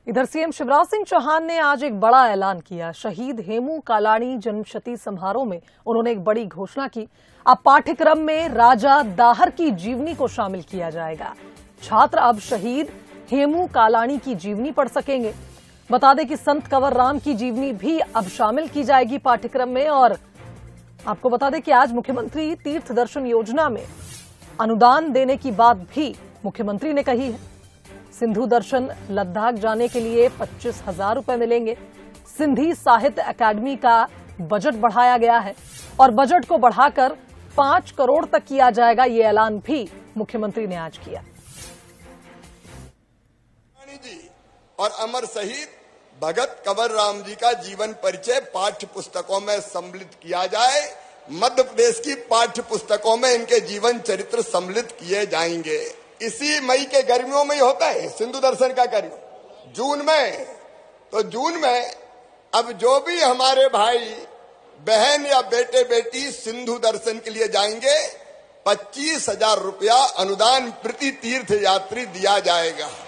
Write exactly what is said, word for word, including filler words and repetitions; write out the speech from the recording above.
इधर सीएम शिवराज सिंह चौहान ने आज एक बड़ा ऐलान किया। शहीद हेमू कालाणी जन्मशती समारोह में उन्होंने एक बड़ी घोषणा की। अब पाठ्यक्रम में राजा दाहर की जीवनी को शामिल किया जाएगा। छात्र अब शहीद हेमू कालाणी की जीवनी पढ़ सकेंगे। बता दें कि संत कंवर राम की जीवनी भी अब शामिल की जाएगी पाठ्यक्रम में। और आपको बता दें कि आज मुख्यमंत्री तीर्थ दर्शन योजना में अनुदान देने की बात भी मुख्यमंत्री ने कही है। सिंधु दर्शन लद्दाख जाने के लिए पच्चीस हजार रुपए मिलेंगे। सिंधी साहित्य अकादमी का बजट बढ़ाया गया है और बजट को बढ़ाकर पांच करोड़ तक किया जाएगा। ये ऐलान भी मुख्यमंत्री ने आज किया। और अमर शहीद भगत कंवर राम जी का जीवन परिचय पाठ्य पुस्तकों में सम्मिलित किया जाए। मध्य प्रदेश की पाठ्य पुस्तकों में इनके जीवन चरित्र सम्मिलित किए जाएंगे। इसी मई के गर्मियों में ही होता है सिंधु दर्शन का कार्य, जून में। तो जून में अब जो भी हमारे भाई बहन या बेटे बेटी सिंधु दर्शन के लिए जाएंगे, पच्चीस हजार रुपया अनुदान प्रति तीर्थ यात्री दिया जाएगा।